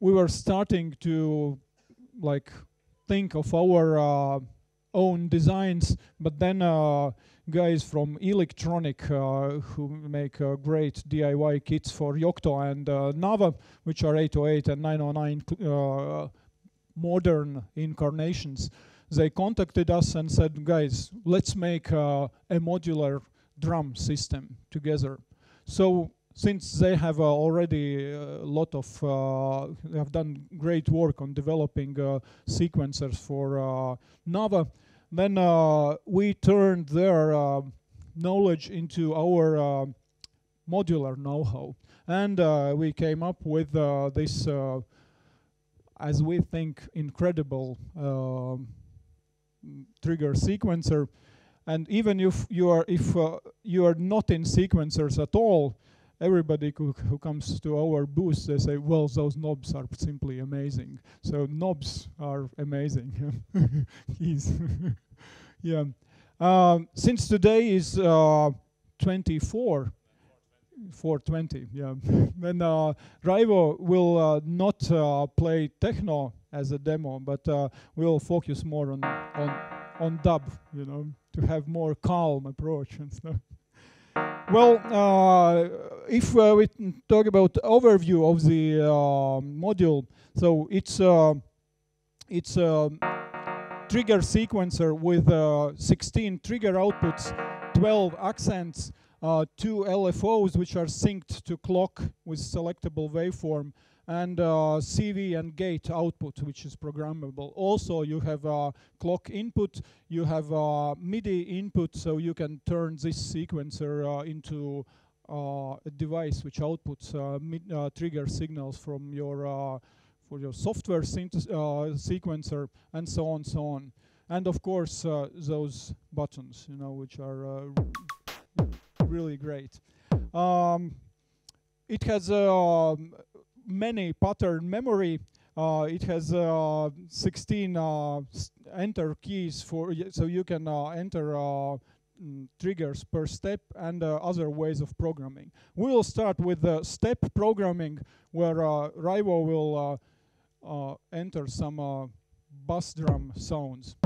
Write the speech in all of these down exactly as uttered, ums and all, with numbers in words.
we were starting to like think of our uh, own designs, but then uh, guys from Electronic uh, who make uh, great D I Y kits for Yocto and uh, Nava, which are eight oh eight and nine oh nine uh, modern incarnations, they contacted us and said, guys, let's make uh, a modular drum system together. So since they have uh, already a lot of, uh, they have done great work on developing uh, sequencers for uh, Nava, then uh, we turned their uh, knowledge into our uh, modular know-how. And uh, we came up with uh, this, uh, as we think, incredible uh, trigger sequencer. And even if you are, if uh, you are not in sequencers at all, everybody who, who comes to our booth, they say, well, those knobs are simply amazing. So knobs are amazing. Keys. Yeah. Um, since today is uh, twenty-four, four twenty, yeah. Then uh, Raivo will uh, not uh, play techno as a demo, but uh, we'll focus more on, on, on dub, you know, to have more calm approach and stuff. Well, uh, if uh, we talk about overview of the uh, module, so it's uh, it's a trigger sequencer with uh, sixteen trigger outputs, twelve accents, uh, two L F Os which are synced to clock with selectable waveform, and uh, C V and gate output, which is programmable. Also, you have uh, clock input, you have uh, MIDI input, so you can turn this sequencer uh, into uh, a device which outputs uh, mid, uh, trigger signals from your uh, for your software uh, sequencer, and so on, so on. And of course, uh, those buttons, you know, which are uh, really great. Um, it has uh, many pattern memory. Uh, it has uh, sixteen uh, enter keys for, so you can uh, enter uh, mm, triggers per step, and uh, other ways of programming. We will start with the step programming, where uh, Raivo will uh, uh, enter some uh, bass drum sounds.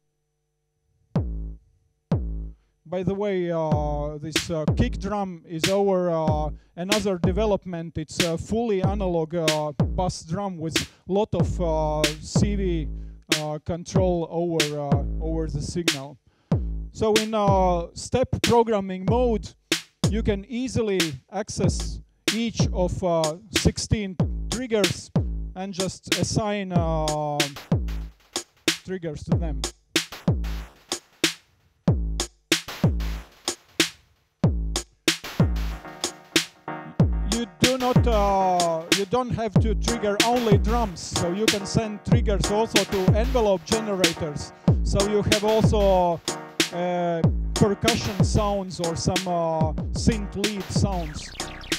By the way, uh, this uh, kick drum is our uh, another development. It's a fully analog uh, bass drum with lot of uh, C V uh, control over uh, over the signal. So in uh, step programming mode, you can easily access each of uh, sixteen triggers and just assign uh, triggers to them. You do not, uh, you don't have to trigger only drums, so you can send triggers also to envelope generators. So you have also uh, percussion sounds or some uh, synth lead sounds.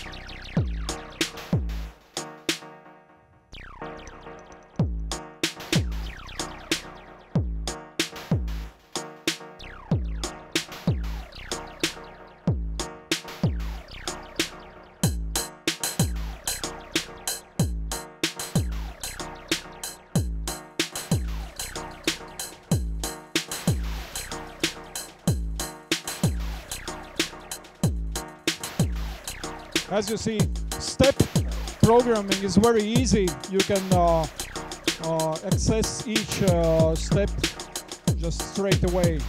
As you see, step programming is very easy. You can uh, uh, access each uh, step just straight away.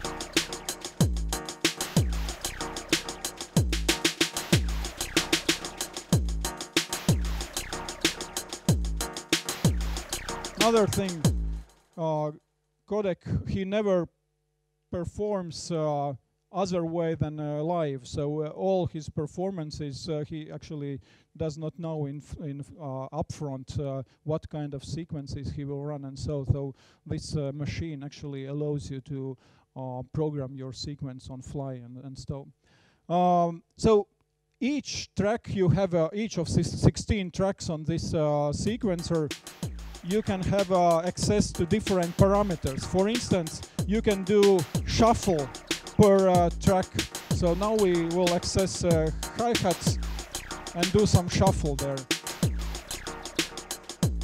Another thing, uh, Codec, he never performs uh, other way than uh, live, so uh, all his performances uh, he actually does not know in, f in uh, upfront uh, what kind of sequences he will run, and so so this uh, machine actually allows you to uh, program your sequence on fly and, and so. Um, so each track you have, uh, each of sixteen tracks on this uh, sequencer, you can have uh, access to different parameters. For instance, you can do shuffle per uh, track. So now we will access uh, hi-hats and do some shuffle there.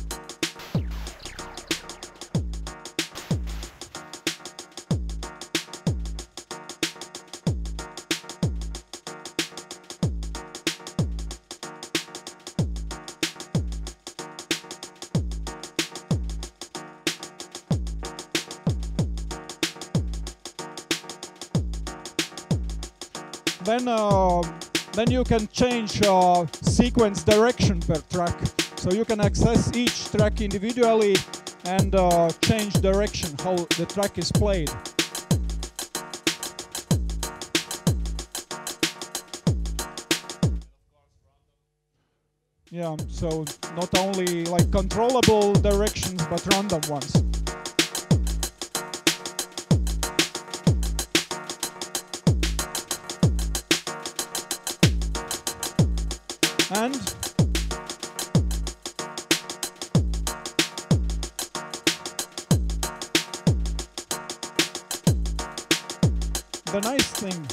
then uh, then you can change uh, sequence direction per track. So you can access each track individually and uh, change direction, how the track is played. Yeah, so not only like controllable directions, but random ones. And the nice thing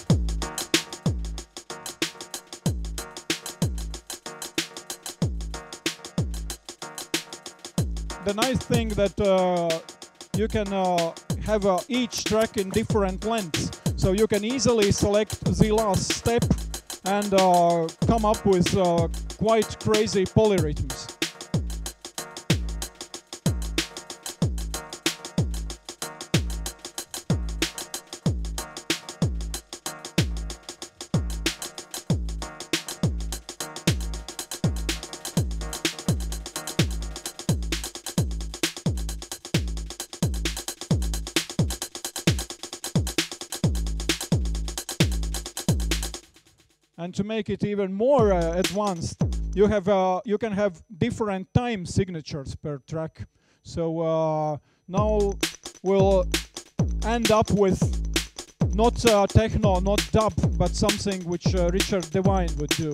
the nice thing that uh, you can uh, have uh, each track in different lengths, so you can easily select the last step and uh, come up with uh, quite crazy polyrhythms. And to make it even more uh, advanced, you have uh, you can have different time signatures per track. So uh, now we'll end up with not uh, techno, not dub, but something which uh, Richard Devine would do.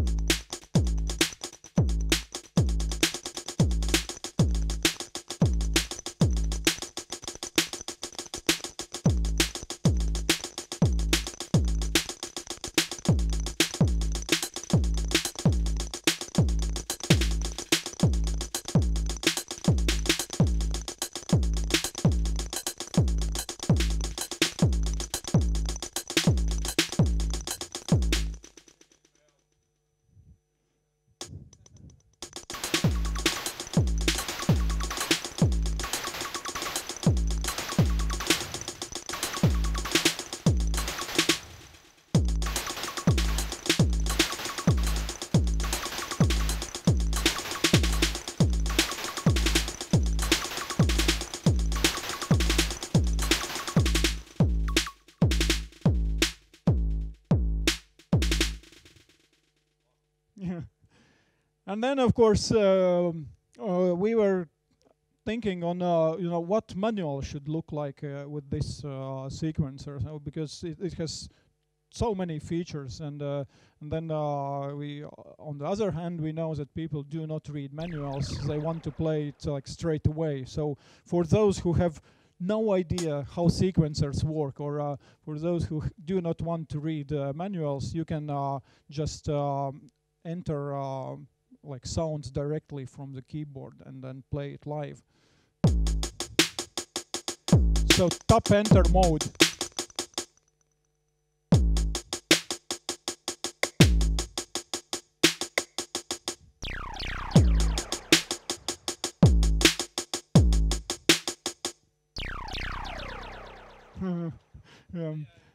And then, of course, uh, uh, we were thinking on, uh, you know, what manual should look like uh, with this uh, sequencer, so because it, it has so many features, and uh, and then uh, we, on the other hand, we know that people do not read manuals; they want to play it like straight away. So for those who have no idea how sequencers work, or uh, for those who do not want to read uh, manuals, you can uh, just um, enter uh, like sounds directly from the keyboard and then play it live. So tap enter mode. yeah.